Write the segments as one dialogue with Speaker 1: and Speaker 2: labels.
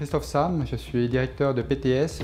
Speaker 1: Christophe Sam, je suis directeur de PTS.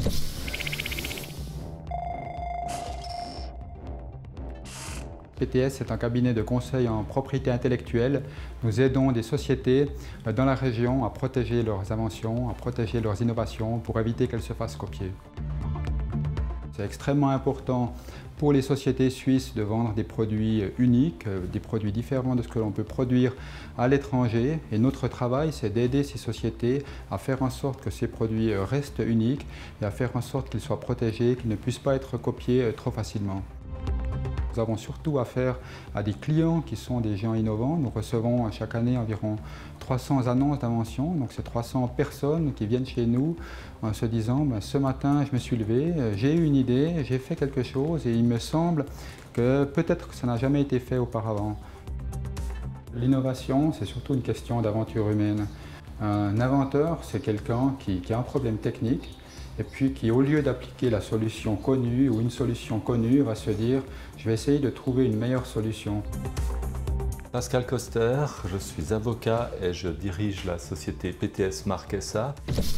Speaker 1: PTS est un cabinet de conseil en propriété intellectuelle. Nous aidons des sociétés dans la région à protéger leurs inventions, à protéger leurs innovations pour éviter qu'elles se fassent copier. C'est extrêmement important pour les sociétés suisses de vendre des produits uniques, des produits différents de ce que l'on peut produire à l'étranger. Et notre travail, c'est d'aider ces sociétés à faire en sorte que ces produits restent uniques et à faire en sorte qu'ils soient protégés, qu'ils ne puissent pas être copiés trop facilement. Nous avons surtout affaire à des clients qui sont des gens innovants. Nous recevons chaque année environ 300 annonces d'invention. Donc c'est 300 personnes qui viennent chez nous en se disant ce matin je me suis levé, j'ai eu une idée, j'ai fait quelque chose et il me semble que peut-être que ça n'a jamais été fait auparavant. L'innovation, c'est surtout une question d'aventure humaine. Un inventeur, c'est quelqu'un qui a un problème technique et puis qui, au lieu d'appliquer la solution connue ou une solution connue, va se dire « je vais essayer de trouver une meilleure solution ».
Speaker 2: Pascal Koster, je suis avocat et je dirige la société PTS Marque SA.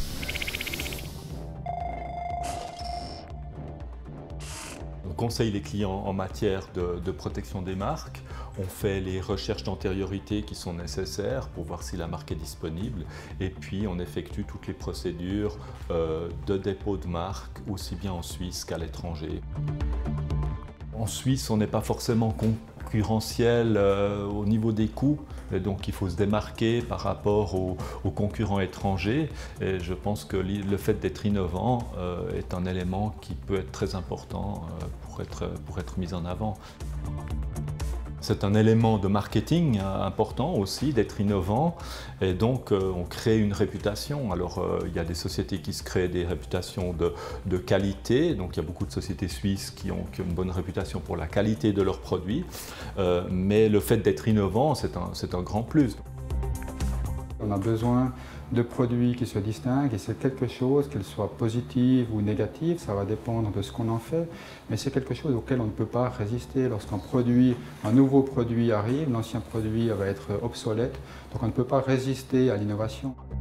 Speaker 2: On conseille les clients en matière de protection des marques. On fait les recherches d'antériorité qui sont nécessaires pour voir si la marque est disponible. Et puis on effectue toutes les procédures de dépôt de marque, aussi bien en Suisse qu'à l'étranger. En Suisse, on n'est pas forcément concurrentiel au niveau des coûts, et donc il faut se démarquer par rapport aux concurrents étrangers. Et je pense que le fait d'être innovant est un élément qui peut être très important pour être mis en avant. C'est un élément de marketing important aussi, d'être innovant, et donc on crée une réputation. Alors il y a des sociétés qui se créent des réputations de qualité, donc il y a beaucoup de sociétés suisses qui ont une bonne réputation pour la qualité de leurs produits, mais le fait d'être innovant, c'est un grand plus.
Speaker 1: On a besoin de produits qui se distinguent et c'est quelque chose, qu'il soit positif ou négatif, ça va dépendre de ce qu'on en fait, mais c'est quelque chose auquel on ne peut pas résister. Un nouveau produit arrive, l'ancien produit va être obsolète, donc on ne peut pas résister à l'innovation.